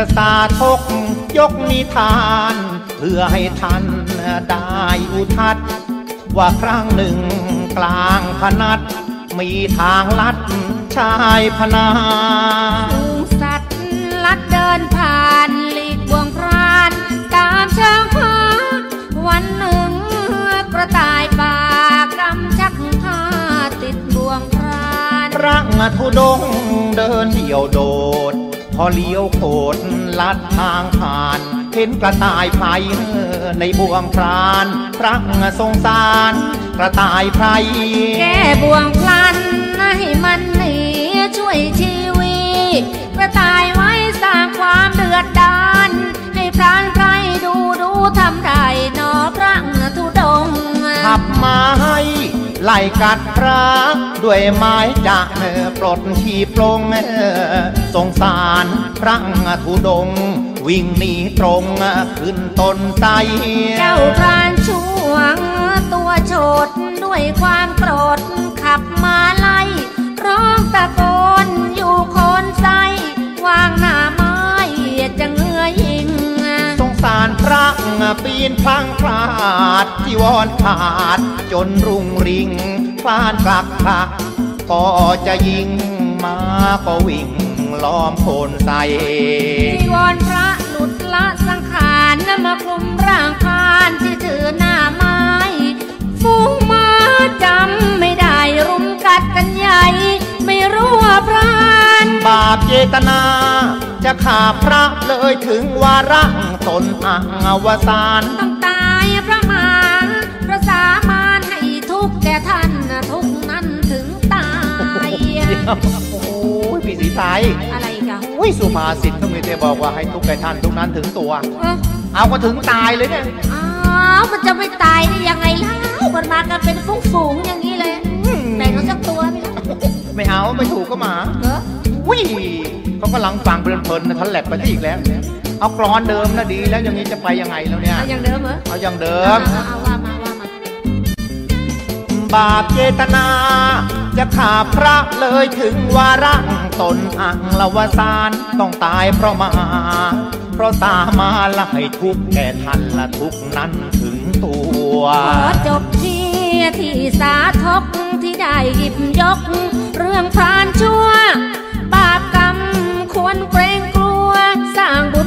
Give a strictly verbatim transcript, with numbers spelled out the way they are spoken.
จะสาธกยกนิทานเพื่อให้ท่านได้อุทัศน์ว่าครั้งหนึ่งกลางพนัสมีทางลัดชายพนาฝูงสัตว์ลัดเดินผ่านหลีกบ่วงพรานตามช้างพาวันหนึ่งกระต่ายป่ากำชักผ้าติดบ่วงพรานพระธุดงค์เดินเดี่ยวโดดพอเลี้ยวโคดลัดทางผ่านเห็นกระต่ายไพรในบ่วงพรานพระทรงสารกระต่ายไพรแก้บ่วงพลันให้มันหนีช่วยชีวิตกระต่ายไว้สร้างความเดือดดาลให้พรานไพรดูดูทำได้หนอพระธุดงค์ขับมาให้ไล่กัดพระด้วยไม้จะปลดชีพลงสงสารพระธุดงค์วิ่งหนีตรงขึ้นต้นไทรเจ้าพรานช่วงตัวโฉดด้วยความโกรธขับมาไล่ร้องตะโกนอยู่โคนไซวางหน้าไม้จะเงื้อยิงสงสารพระปีนพลังพลาดที่วอนขาดจนรุ่งริงพลานกลับพระก็จะยิงมาก็วิ่งล้อมโคนไซที่วอนพระหลุดละสังขารนำมาคลุมร่างพานที่ถือหน้าไม้ฟูงมาจำไม่ได้รุมกัดกันใหญ่ไม่รู้ว่าพรานบาปเจตนาจะฆ่าพระเลยถึงวาระตนอวสานต้องตายพระมารพระสามานให้ทุกแก่ท่านทุกนั้นถึงตายโอ้ยพี่ศรีไทยอะไรกันโอ้ยสุภาษิตเขามีแต่บอกว่าให้ทุกแก่ท่านทุกนั้นถึงตัวเอาก็ถึงตายเลยเนี่ยอ้าวมันจะไม่ตายได้ยังไงเล่ามันมากันเป็นฝูงๆอย่างนี้เลยแบ่งกันสักตัวไม่เอาไม่ถูกก็มาเออวิ่เขากำลังฟังเพลินๆนะทันแหลกไปที่อีกแล้วเอากรอนเดิมนะดีแล้วอย่างนี้จะไปยังไงแล้วเนี่ยเอาอย่างเดิมเหรอเอาอย่างเดิมเอาว่ามาว่ามาบาปเจตนาจะฆ่าพระเลยถึงวาระตนอังละวสานต้องตายเพราะมาเพราะสามาละให้ทุกแก่ท่านละทุกนั้นถึงตัวขอจบที่ที่สาธกที่ได้หยิบยกเรื่องพรานชั่วบาปกรรมควรเกรงกลัวสร้างบุ